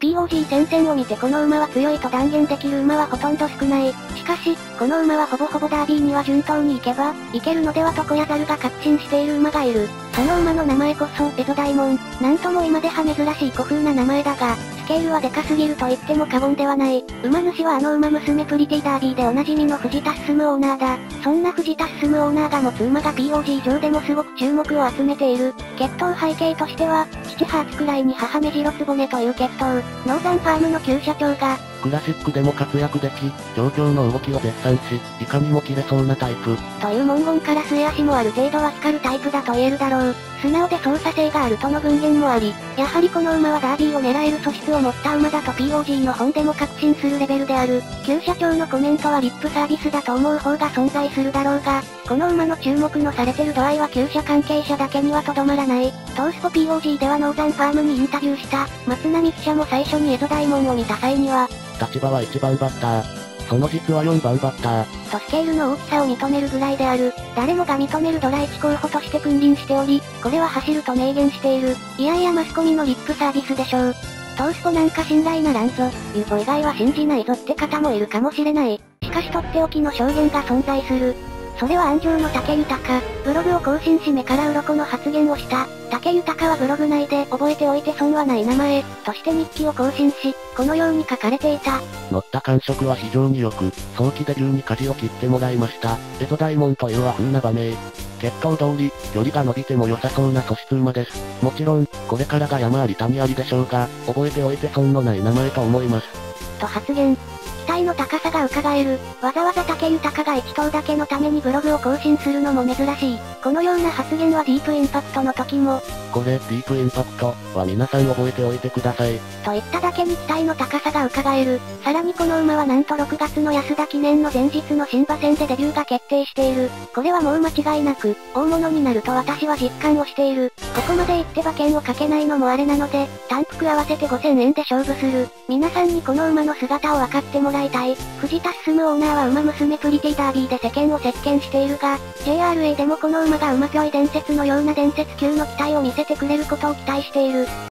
POG 戦線を見てこの馬は強いと断言できる馬はほとんど少ない。しかし、この馬はほぼほぼダービーには順当に行けば、いけるのではと小屋猿が確信している馬がいる。その馬の名前こそ、エゾダイモン。なんとも今では珍しい古風な名前だが、スケールはでかすぎると言っても過言ではない。馬主はあの馬娘プリティダービーでおなじみの藤田進オーナーだ。そんな藤田進オーナーが持つ馬が POG 上でもすごく注目を集めている。血統背景としては、父ハーツくらいに母目白つぼねという血統。ノーザンファームの旧社長が、 クラシックでも活躍でき、状況の動きを絶賛し、いかにも切れそうなタイプ。 という文言から末足もある程度は光るタイプだと言えるだろう。素直で操作性があるとの文言もあり、やはりこの馬はダービーを狙える素質を持った馬だと POG の本でも確信するレベルである。旧社長のコメントはリップサービスだと思う方が存在するだろうが、この馬の注目のされてる度合いは旧社関係者だけにはとどまらない。トースポ POG ではノーザンファームにインタビューした松並記者も最初にエゾダイモンを見た際には、 立場は1番バッター。その実は4番バッター。 とスケールの大きさを認めるぐらいである。誰もが認めるドラ1候補として君臨しており、これは走ると明言している。いやいやマスコミのリップサービスでしょう。トースポなんか信頼ならんぞ。ユボ以外は信じないぞって方もいるかもしれない。しかしとっておきの証言が存在する。それは安城の武豊。ブログを更新し目から鱗の発言をした。武豊はブログ内で覚えておいて損はない名前、として日記を更新し、このように書かれていた。 乗った感触は非常に良く、早期デビューに舵を切ってもらいました。エゾダイモンという和風な馬名。血統通り、距離が伸びても良さそうな素質馬です。もちろん、これからが山あり谷ありでしょうが、覚えておいて損のない名前と思います。 と発言。期待の高さが伺える。わざわざ武豊が1頭だけのためにブログを更新するのも珍しい。このような発言はディープインパクトの時も。 これ、ディープインパクトは皆さん覚えておいてください。 といっただけに期待の高さが伺える。さらにこの馬はなんと6月の安田記念の前日の新馬戦でデビューが決定している。これはもう間違いなく、大物になると私は実感をしている。ここまで行って馬券をかけないのもあれなので、単服合わせて5000円で勝負する。皆さんにこの馬の姿を分かってもらいたい。藤田進オーナーは馬娘プリティダービーで世間を席巻しているが、JRA でもこの馬が馬ぴょい伝説のような伝説級の期待を見せてくれることを期待している。